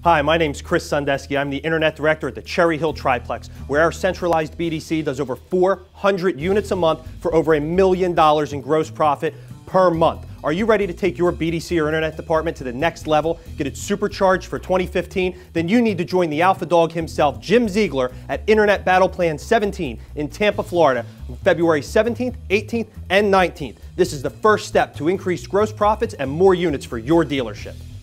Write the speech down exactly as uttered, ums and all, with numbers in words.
Hi, my name's Chris Sundesky. I'm the Internet Director at the Cherry Hill Triplex, where our centralized B D C does over four hundred units a month for over a million dollars in gross profit per month. Are you ready to take your B D C or Internet department to the next level, get it supercharged for twenty fifteen? Then you need to join the alpha dog himself, Jim Ziegler, at Internet Battle Plan seventeen in Tampa, Florida, on February seventeenth, eighteenth, and nineteenth. This is the first step to increase gross profits and more units for your dealership.